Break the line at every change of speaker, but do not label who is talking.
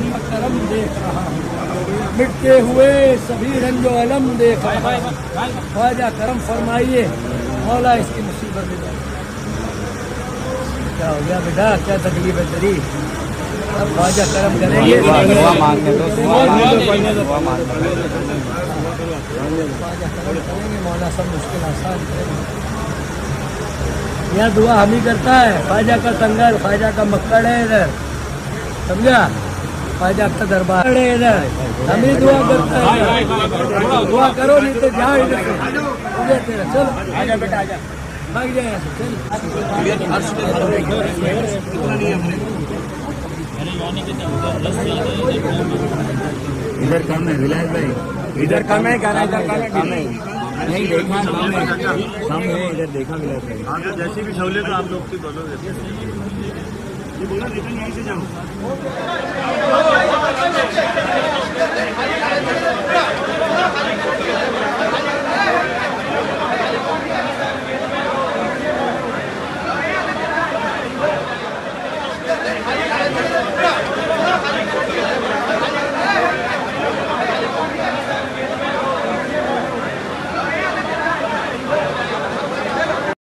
का करम देख रहा हूँ, मिटते हुए सभी रंजो अलम देख रहा हूँ। ख्वाजा करम फरमाइए, मौला इसकी मुसीबत में जाए। क्या हो गया बेटा, क्या तकलीफ है तेरी? अब ख्वाजा करम करेंगे, ख्वाजा करम करेंगे, मौला सब मुश्किल आसान करेंगे। यह दुआ हम ही करता है। ख्वाजा का संगर, ख्वाजा का मक्कड़ है इधर, समझा? ख्वाजा का दरबार है इधर, हम ही दुआ करता है। दुआ करो नहीं तो जाओ इधर से, तेरा चलो आजा बेटा, आजा भाग जाए यहाँ से, चल।
इधर कम है विलास भाई, इधर कम है, क्या इधर कम है, नहीं देखा कम है, इधर देखा विलास भाई। जैसी भी सहूलियत आप लोग की बोलो, ये बोला रिटर्न यहीं से जाओ।